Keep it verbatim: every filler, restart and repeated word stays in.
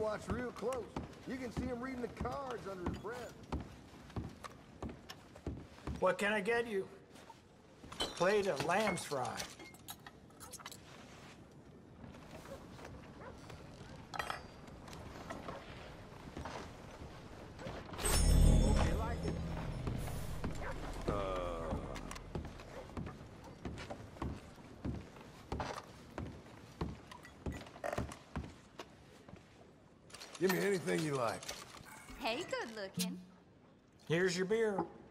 watch real close, you can see him reading the cards under his breath. What can I get you? Plate of lamb's fry. Hope you like it. Give me anything you like. Hey, good looking. Here's your beer.